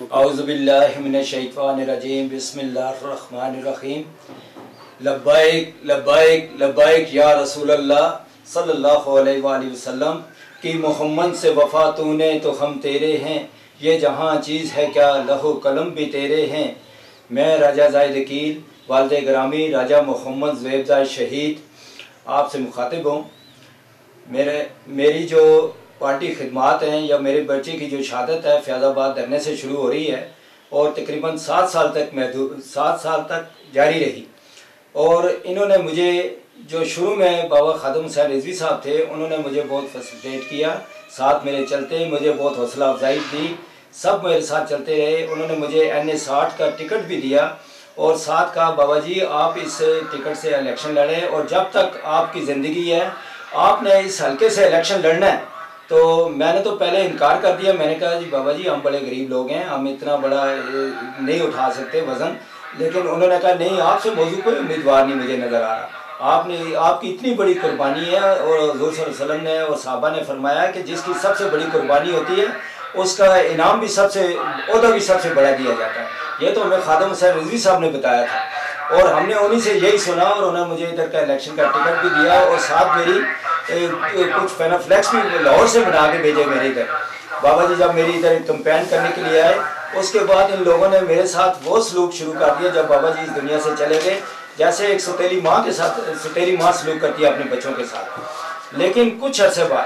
औज़ुबिल्लाहि मिनश्शैतानिर्रजीम बिस्मिल्लाहिर्रहमानिर्रहीम। लब्बैक लब्बैक लब्बैक या रसूलल्लाह सल्लल्लाहु अलैहि वसल्लम कि मोहम्मद से वफ़ा तूने तो हम तेरे हैं, ये जहाँ चीज़ है क्या लहू कलम भी तेरे हैं। मैं राजा ज़ाहिद अकील वालिद ग्रामी राजा मोहम्मद ज़ुबैर शहीद आपसे मुखातिब हूँ। मेरी जो पार्टी खिदमात हैं या मेरे बच्चे की जो शहादत है फैज़ाबाद धरने से शुरू हो रही है और तकरीबन 7 साल तक जारी रही। और इन्होंने मुझे जो शुरू में बाबा खादिम हुसैन रिजवी साहब थे उन्होंने मुझे बहुत फैसिलिटेट किया, साथ मेरे चलते मुझे बहुत हौसला अफजाई दी, सब मेरे साथ चलते रहे। उन्होंने मुझे NA 60 का टिकट भी दिया और साथ कहा बाबा जी आप इस टिकट से इलेक्शन लड़ें और जब तक आपकी ज़िंदगी है आपने इस हल्के से इलेक्शन लड़ना है। तो मैंने तो पहले इनकार कर दिया, मैंने कहा जी बाबा जी हम बड़े गरीब लोग हैं, हम इतना बड़ा नहीं उठा सकते वज़न। लेकिन उन्होंने कहा नहीं आपसे मौजूद कोई उम्मीदवार नहीं मुझे नज़र आ रहा, आपकी इतनी बड़ी कुर्बानी है। और हुज़ूर सल्लल्लाहु अलैहि वसल्लम ने और साहबा ने फरमाया कि जिसकी सबसे बड़ी कुर्बानी होती है उसका इनाम भी ओहदा भी सबसे बड़ा दिया जाता है। ये तो हमें खादिम हुसैन रिजवी साहब ने बताया था और हमने उन्हीं से यही सुना और उन्होंने मुझे इधर का इलेक्शन का टिकट भी दिया और साथ मेरी कुछ पैनाफ्लेक्स भी लाहौर से बना के भेजे मेरे इधर। बाबा जी जब मेरी इधर कंपेन करने के लिए आए उसके बाद इन लोगों ने मेरे साथ वो सलूक शुरू कर दिया जब बाबा जी इस दुनिया से चले गए, जैसे एक सौतेली माँ के साथ सौतेली माँ सलूक करती है अपने बच्चों के साथ। लेकिन कुछ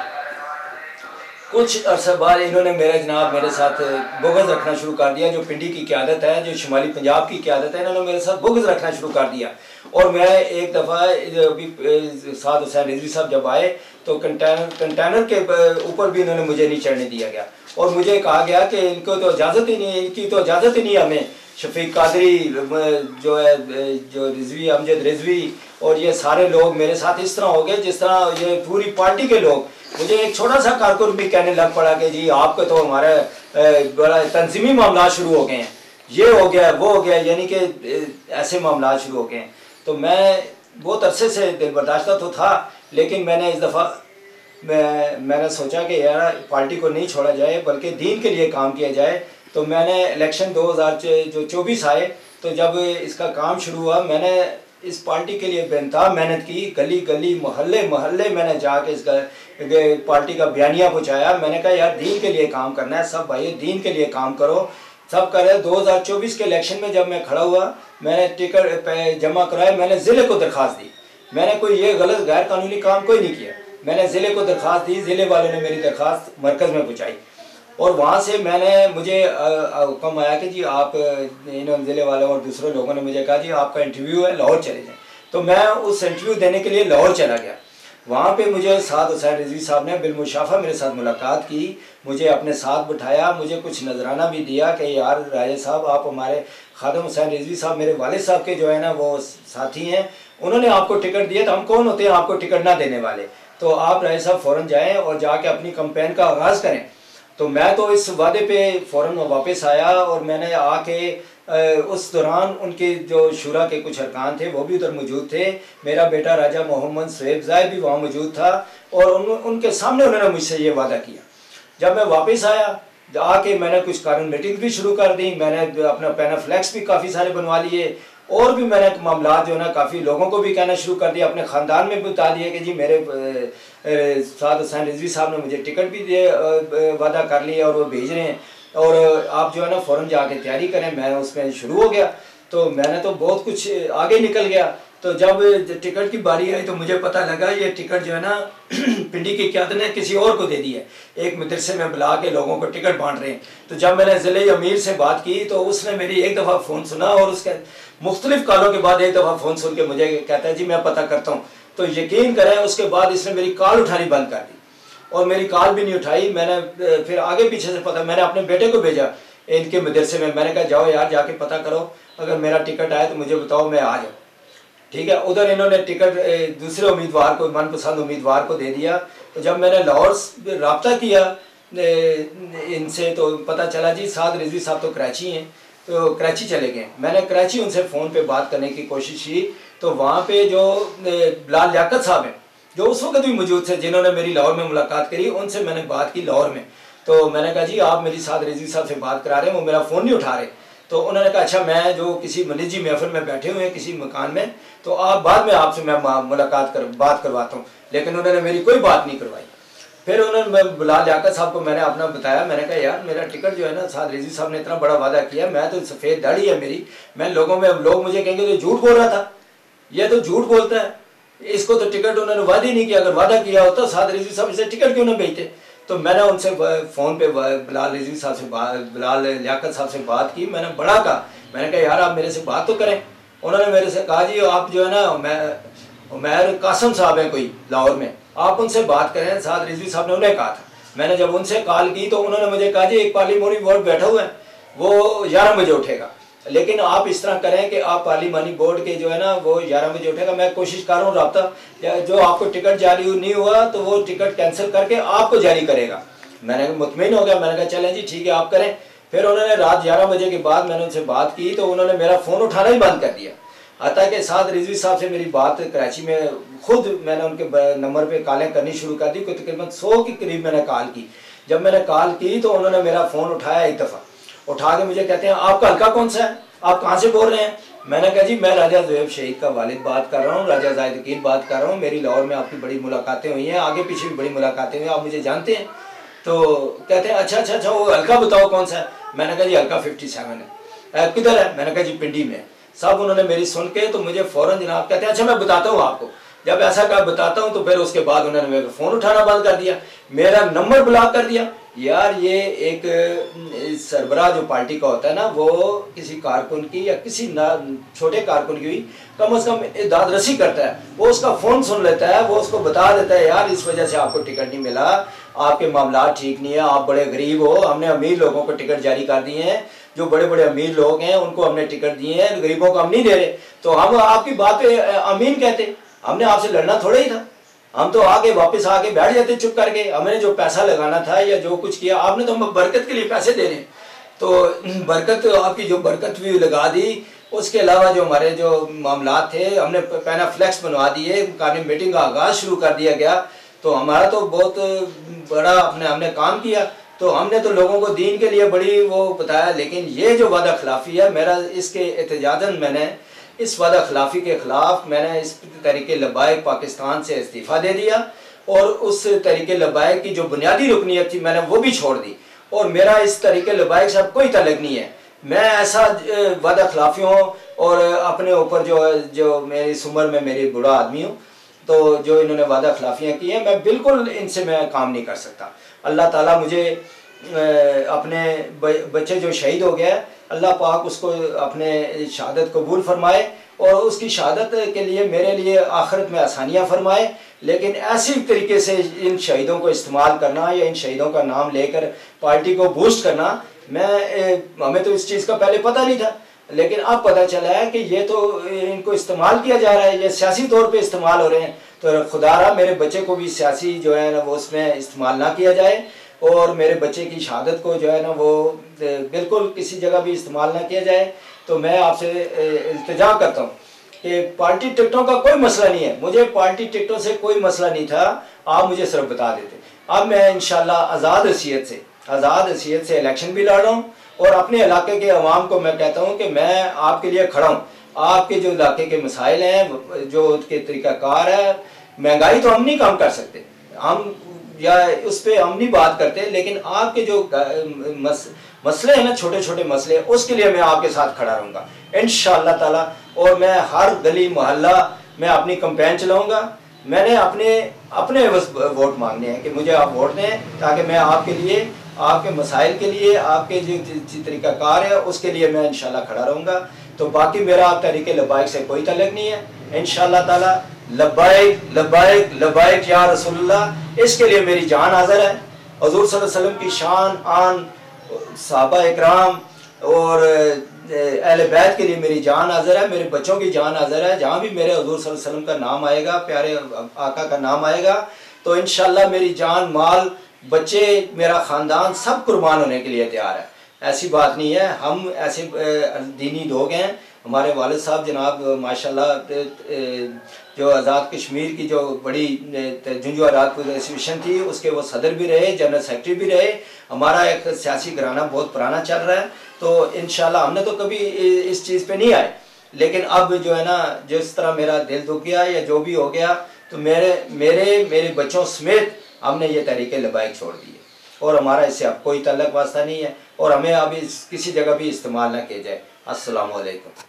अरसे बाद इन्होंने मेरे साथ बुग़्ज़ रखना शुरू कर दिया। जो पिंडी की क़यादत है, जो शुमाली पंजाब की क़यादत है, इन्होंने मेरे साथ बुग़्ज़ रखना शुरू कर दिया। और मैं एक दफ़ा अभी साद हुसैन रिजवी साहब जब आए तो कंटेनर के ऊपर भी इन्होंने मुझे नहीं चढ़ने दिया गया और मुझे कहा गया कि इनको तो इजाज़त ही नहीं, इनकी तो इजाज़त ही नहीं हमें। शफीक कादरी जो है, जो रिजवी अमजद रिजवी और ये सारे लोग मेरे साथ इस तरह हो गए जिस तरह ये पूरी पार्टी के लोग। मुझे एक छोटा सा कारकुन भी कहने लग पड़ा कि जी आपको तो हमारा बड़ा तंजीमी मामला शुरू हो गए हैं, ये हो गया वो हो गया, यानी कि ऐसे मामला शुरू हो गए हैं। तो मैं बहुत अरसे से दिल बर्दाश्ता तो था, लेकिन मैंने इस दफ़ा मैंने सोचा कि यार पार्टी को नहीं छोड़ा जाए बल्कि दीन के लिए काम किया जाए। तो मैंने इलेक्शन 2024 आए तो जब इसका काम शुरू हुआ मैंने इस पार्टी के लिए बेनताब मेहनत की, गली गली मोहल्ले मोहल्ले मैंने जाके इस पार्टी का बयानिया पहुँचाया। मैंने कहा यार दीन के लिए काम करना है, सब भाई दीन के लिए काम करो, सब कर रहे। 2024 के इलेक्शन में जब मैं खड़ा हुआ मैंने टिकट जमा कराया, मैंने ज़िले को दरख्वास्त दी। मैंने कोई ये गलत गैर कानूनी काम कोई नहीं किया, मैंने ज़िले को दरख्वास्त दी, ज़िले वालों ने मेरी दरख्वास्त मरकज़ में पहुँचाई और वहाँ से मुझे हुक्म आया कि जी आप इन ज़िले वालों और दूसरे लोगों ने मुझे कहा जी आपका इंटरव्यू है लाहौर चले जाएँ। तो मैं उस इंटरव्यू देने के लिए लाहौर चला गया। वहाँ पे मुझे साद हुसैन रिजवी साहब ने बिलमुशाफा मेरे साथ मुलाकात की, मुझे अपने साथ बिठाया, मुझे कुछ नजराना भी दिया कि यार राजा साहब आप हमारे खादिम हुसैन रिजवी साहब मेरे वालिद साहब के जो है ना वो साथी हैं, उन्होंने आपको टिकट दिया, तो हम कौन होते हैं आपको टिकट ना देने वाले। तो आप राजा साहब फ़ौरन जाएँ और जाके अपनी कंपेन का आगाज़ करें। तो मैं तो इस वादे पे फ़ौरन वापस आया और मैंने आके उस दौरान उनके जो शुरा के कुछ अरकान थे वो भी उधर मौजूद थे, मेरा बेटा राजा मोहम्मद ज़ुबैर भी वहाँ मौजूद था और उनके सामने उन्होंने मुझसे ये वादा किया। जब मैं वापस आया आके मैंने कुछ कारण मीटिंग भी शुरू कर दी, मैंने अपना पैनाफ्लेक्स भी काफ़ी सारे बनवा लिए और भी मैंने मामला जो है ना काफ़ी लोगों को भी कहना शुरू कर दिया, अपने ख़ानदान में भी बता दिया कि जी मेरे साद हुसैन रिजवी साहब ने मुझे टिकट भी वादा कर लिया और वो भेज रहे हैं और आप जो है ना फ़ौरन जाके तैयारी करें। मैं उसमें शुरू हो गया तो मैंने तो बहुत कुछ आगे निकल गया। तो जब टिकट की बारी आई तो मुझे पता लगा ये टिकट जो है ना पिंडी की क़यादत ने किसी और को दे दी है, एक मदरसे में बुला के लोगों को टिकट बांट रहे हैं। तो जब मैंने ज़िले अमीर से बात की तो उसने मेरी एक दफ़ा फ़ोन सुना और उसके मुख्तलिफ़ कॉलों के बाद एक दफ़ा फ़ोन सुन के मुझे कहता है जी मैं पता करता हूँ। तो यकीन करें उसके बाद इसने मेरी कॉल उठानी बंद कर दी और मेरी कॉल भी नहीं उठाई। मैंने फिर आगे पीछे से पता, मैंने अपने बेटे को भेजा इनके मदरसे में, मैंने कहा जाओ यार जाके पता करो, अगर मेरा टिकट आए तो मुझे बताओ मैं आ जाऊँ। ठीक है, उधर इन्होंने टिकट दूसरे उम्मीदवार को, मनपसंद उम्मीदवार को दे दिया। तो जब मैंने लाहौर से रब्ता किया इनसे तो पता चला जी साद रिजवी साहब तो कराची हैं, तो कराची चले गए। मैंने कराची उनसे फ़ोन पे बात करने की कोशिश की तो वहाँ पे जो बिलाल लियाकत साहब हैं जो उस वक्त भी मौजूद थे जिन्होंने मेरी लाहौर में मुलाकात करी, उनसे मैंने बात की लाहौर में। तो मैंने कहा जी आप मेरी साथ रिजवी साहब से बात करा रहे हैं, वो मेरा फ़ोन नहीं उठा रहे। तो उन्होंने कहा अच्छा मैं जो किसी निजी महफिल में बैठे हुए हैं किसी मकान में, तो आप बाद में आपसे मैं बात करवाता हूँ। लेकिन उन्होंने मेरी कोई बात नहीं करवाई। फिर उन्होंने मैं बुला लियाकत साहब को मैंने अपना बताया, मैंने कहा यार मेरा टिकट जो है ना साद रिजवी साहब ने इतना बड़ा वादा किया, मैं तो सफ़ेद दाढ़ी है मेरी, मैं लोगों में लोग मुझे कहेंगे तो झूठ बोल रहा था, ये तो झूठ बोलता है, इसको तो टिकट उन्होंने वादा ही नहीं किया, अगर वादा किया होता साद रिजवी साहब इसे टिकट क्यों ना भेजते। तो मैंने उनसे फ़ोन पे बिलाल रिजवी साहब से बिलाल लियाकत साहब से बात की, मैंने बड़ा कहा, मैंने कहा यार आप मेरे से बात तो करें। उन्होंने मेरे से कहा जी आप जो है ना उमैर कासम साहब हैं कोई लाहौर में, आप उनसे बात करें। साद रिजवी साहब ने उन्हें कहा था। मैंने जब उनसे कॉल की तो उन्होंने मुझे कहा जी एक पार्लिमानी बोर्ड बैठा हुआ है, वो 11 बजे उठेगा, लेकिन आप इस तरह करें कि आप पार्लिमानी बोर्ड के जो है ना वो 11 बजे उठेगा, मैं कोशिश कर रहा हूँ रब्ता, जो आपको टिकट जारी नहीं हुआ तो वो टिकट कैंसिल करके आपको जारी करेगा। मैंने मुतमिन हो गया, मैंने कहा चलें जी ठीक है आप करें। फिर उन्होंने रात 11 बजे के बाद मैंने उनसे बात की तो उन्होंने मेरा फ़ोन उठाना ही बंद कर दिया। हत्ता कि साद रिजवी साहब से मेरी बात कराची में खुद मैंने उनके नंबर पे कॉलें करनी शुरू कर दी, कोई तकरीबन 100 के करीब मैंने कॉल की। जब मैंने कॉल की तो उन्होंने मेरा फ़ोन उठाया, एक दफ़ा उठा के मुझे कहते हैं आपका हल्का कौन सा है, आप कहाँ से बोल रहे हैं। मैंने कहा जी मैं राजा ज़ुहैब शहीद का वालिद बात कर रहा हूँ, राजा जाहिद अकील बात कर रहा हूँ, मेरी लाहौर में आपकी बड़ी मुलाकातें हुई हैं, आगे पीछे भी बड़ी मुलाकातें हुई हैं, आप मुझे जानते हैं। तो कहते हैं अच्छा वो हल्का बताओ कौन सा है। मैंने कहा जी हल्का 57 है। किधर है, मैंने कहा जी पिंडी में। साहब उन्होंने मेरी सुन के तो मुझे फ़ौरन जनाब कहते हैं अच्छा मैं बताता हूँ आपको। जब ऐसा कहा बताता हूँ तो फिर उसके बाद उन्होंने मेरा फ़ोन उठाना बंद कर दिया, मेरा नंबर ब्लॉक कर दिया। यार ये एक सरबराह जो पार्टी का होता है ना, वो किसी कारकुन की या किसी छोटे कारकुन की भी कम से कम दादरसी करता है, वो उसका फ़ोन सुन लेता है, वो उसको बता देता है यार इस वजह से आपको टिकट नहीं मिला, आपके मामला ठीक नहीं है, आप बड़े गरीब हो, हमने अमीर लोगों को टिकट जारी कर दिए हैं, जो बड़े बड़े अमीर लोग हैं उनको हमने टिकट दिए हैं, गरीबों को हम नहीं दे रहे। तो हम आपकी बात पे अमीन कहते, हमने आपसे लड़ना थोड़ा ही था, हम तो आगे वापस आके बैठ जाते चुप करके, हमने जो पैसा लगाना था या जो कुछ किया आपने तो हम बरकत के लिए पैसे दे रहे हैं, तो बरकत आपकी जो बरकत भी लगा दी। उसके अलावा जो हमारे जो मामला थे हमने पैना फ्लैक्स बनवा दिए, कानूनी मीटिंग का आगाज़ शुरू कर दिया गया। तो हमारा तो बहुत बड़ा हमने काम किया, तो हमने तो लोगों को दीन के लिए बड़ी वो बताया। लेकिन ये जो वादा खिलाफ़ी है मेरा, इसके एहतजाजन मैंने इस वादा खिलाफ़ी के ख़िलाफ़ मैंने इस तरीके लबाइक पाकिस्तान से इस्तीफ़ा दे दिया और उस तरीके लबाइक की जो बुनियादी रुकनीत थी मैंने वो भी छोड़ दी, और मेरा इस तरीके लबाइक से अब कोई तल्लुक़ नहीं है। मैं ऐसा वादा खिलाफ़ियों और अपने ऊपर जो मेरी इस उम्र में मेरी बुरा आदमी हूँ, तो जो इन्होंने वादा खिलाफ़ियाँ की हैं मैं बिल्कुल इनसे मैं काम नहीं कर सकता। अल्लाह ताला मुझे अपने बच्चे जो शहीद हो गया, अल्लाह पाक उसको अपने शहादत कबूल फरमाए और उसकी शहादत के लिए मेरे लिए आखिरत में आसानियाँ फरमाए। लेकिन ऐसी तरीके से इन शहीदों को इस्तेमाल करना या इन शहीदों का नाम लेकर पार्टी को बूस्ट करना, हमें तो इस चीज़ का पहले पता नहीं था, लेकिन अब पता चला है कि ये तो इनको इस्तेमाल किया जा रहा है, ये सियासी तौर पे इस्तेमाल हो रहे हैं। तो खुदारा मेरे बच्चे को भी सियासी जो है ना वो उसमें इस्तेमाल ना किया जाए, और मेरे बच्चे की शहादत को जो है ना वो बिल्कुल किसी जगह भी इस्तेमाल ना किया जाए। तो मैं आपसे इल्तिजा करता हूँ कि पार्टी टिकटों का कोई मसला नहीं है, मुझे पार्टी टिकटों से कोई मसला नहीं था, आप मुझे सिर्फ बता देते। अब मैं इंशाल्लाह आज़ाद हैसियत से इलेक्शन भी लड़ रहा हूँ और अपने इलाके के अवाम को मैं कहता हूँ कि मैं आपके लिए खड़ा हूँ। आपके जो इलाके के मसाइल हैं, जो उसके तरीक़ाकार है, महंगाई तो हम नहीं कम कर सकते, हम या उस पर हम नहीं बात करते, लेकिन आपके जो मसले हैं ना, छोटे छोटे मसले, उसके लिए मैं आपके साथ खड़ा रहूँगा इंशाअल्लाह ताला। और मैं हर गली मोहल्ला मैं अपनी कैंपेन चलाऊँगा। मैंने अपने बस वोट मांगने हैं कि मुझे आप वोट दें, ताकि मैं आपके लिए, आपके मसाइल के लिए, आपके जो तरीक़ाकार है उसके लिए मैं इंशाअल्लाह खड़ा रहूँगा। तो बाकी मेरा तरीके लब्बाइक से कोई तल्लुक़ नहीं है इंशाअल्लाह ताला। लब्बाइक लब्बाइक लब्बाइक या रसूलुल्लाह, इसके लिए मेरी जान हाज़िर है। हुज़ूर सल्लल्लाहु अलैहि वसल्लम की शान आन, सहाबा इकराम और अहले बैत के लिए मेरी जान हाज़िर है, मेरे बच्चों की जान हाज़िर है। जहाँ भी मेरे हुज़ूर सल्लल्लाहु अलैहि वसल्लम का नाम आएगा, प्यारे आका का नाम आएगा, तो इंशाअल्लाह मेरी जान, माल, बच्चे, मेरा ख़ानदान सब कुर्बान होने के लिए तैयार है। ऐसी बात नहीं है, हम ऐसे दीनी लोग हैं हमारे वालिद साहब जनाब माशाल्लाह जो आज़ाद कश्मीर की जो बड़ी जंजू राजपूत एसोसिएशन थी उसके वो सदर भी रहे, जनरल सेक्रेटरी भी रहे। हमारा एक सियासी घराना बहुत पुराना चल रहा है, तो इंशाल्लाह हमने तो कभी इस चीज़ पे नहीं आए, लेकिन अब जो है ना जिस तरह मेरा दिल दुख गया या जो भी हो गया, तो मेरे बच्चों समेत हमने ये तरीके लबाइक छोड़ दिए और हमारा इससे अब कोई तल्लक वास्ता नहीं है और हमें अभी किसी जगह भी इस्तेमाल ना किया जाए। अस्सलाम वालेकुम।